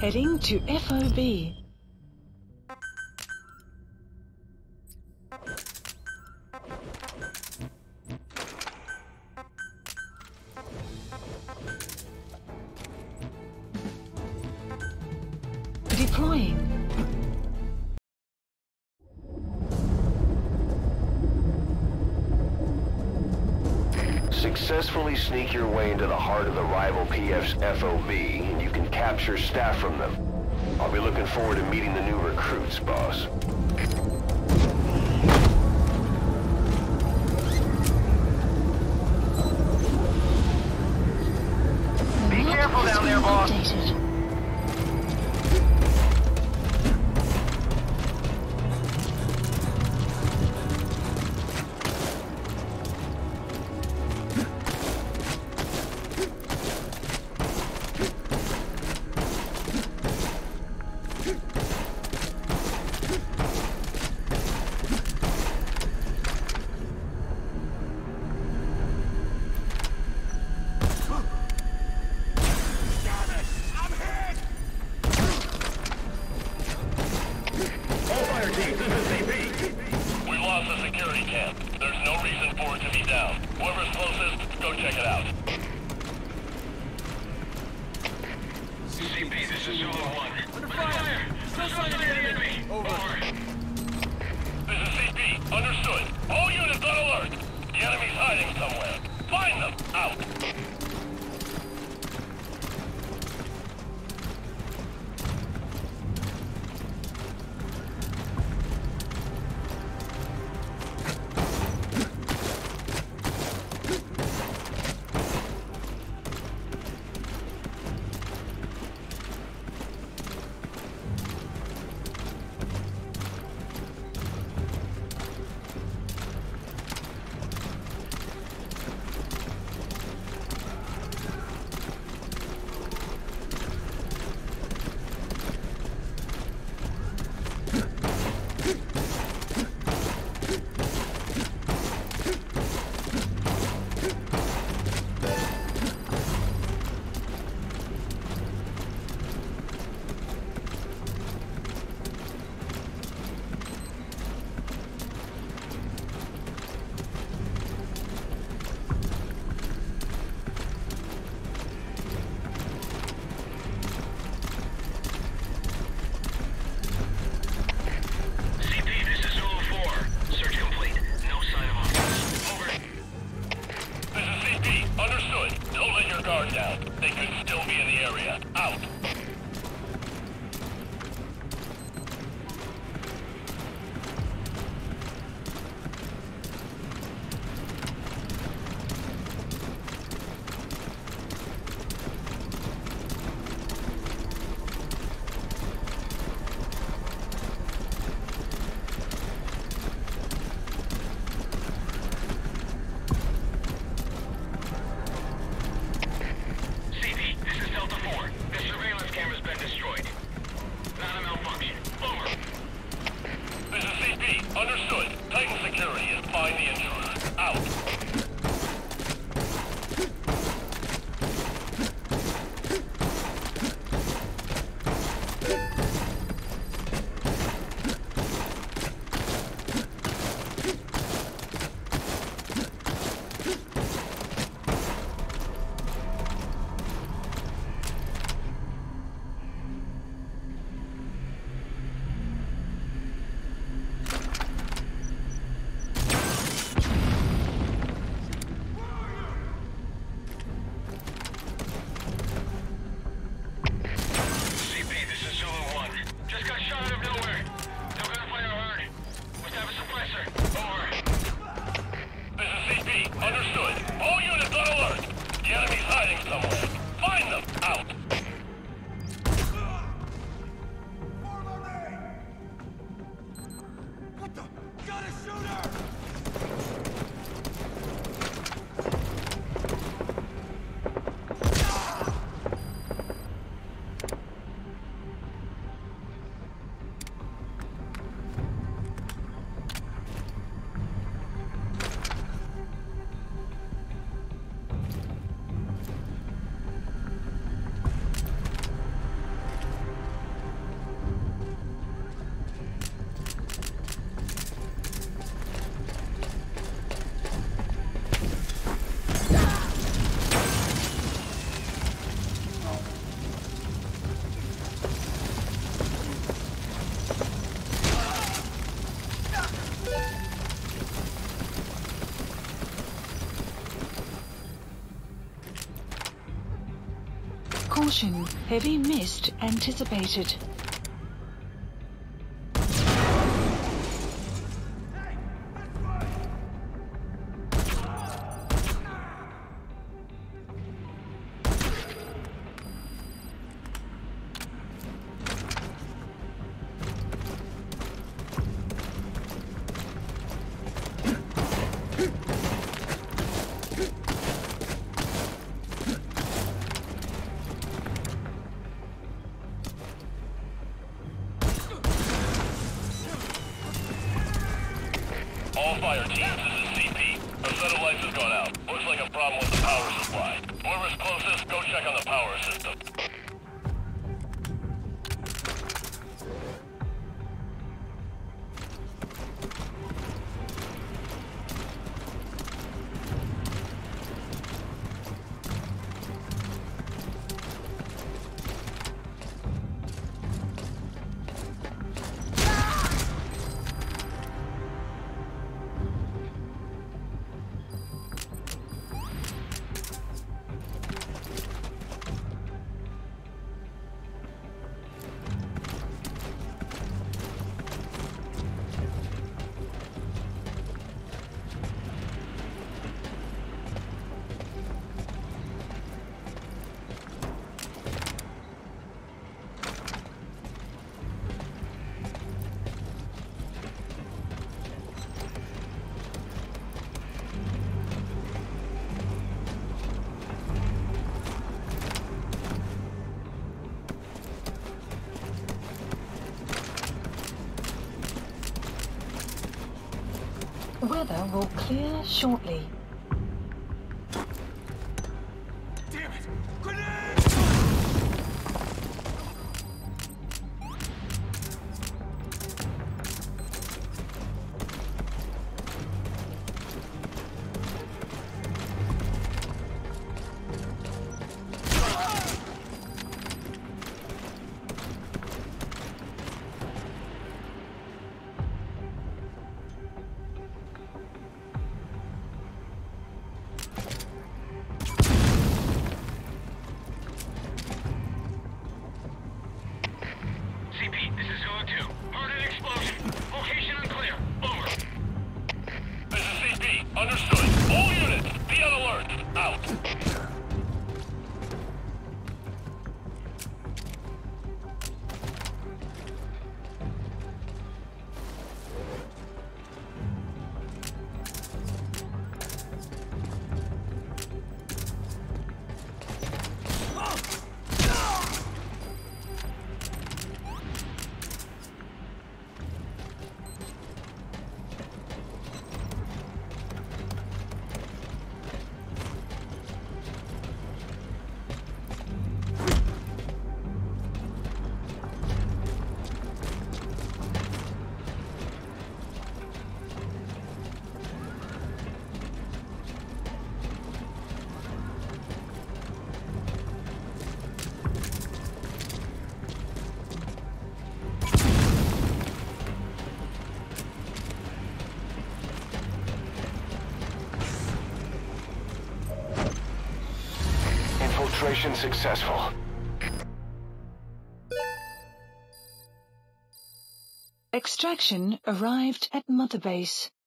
Heading to FOB. Deploying. Successfully sneak your way into the heart of the rival PF's FOB, and you can capture staff from them. I'll be looking forward to meeting the new recruits, boss. Be careful down there, boss. Updated. We lost the security camp. There's no reason for it to be down. Whoever's closest, go check it out. CP, this is Zulu 1. Under fire! Still sighted enemy! Over. This is CP. Understood. All units on alert. The enemy's hiding somewhere. Find them! Out! They could still be in the area. Out! Understood. Titan security is find the intruder. Out. Caution, heavy mist anticipated. All fire teams, this is CP. Our set of lights has gone out. Looks like a problem with the power supply. Whoever's closest, go check on the power system. Weather will clear shortly. Damn it! Grenade! CP, this is Zulu 2. Heard an explosion. Location unclear. Over. This is CP. Understood. All units, be on alert. Out. Infiltration successful. Extraction arrived at Mother Base.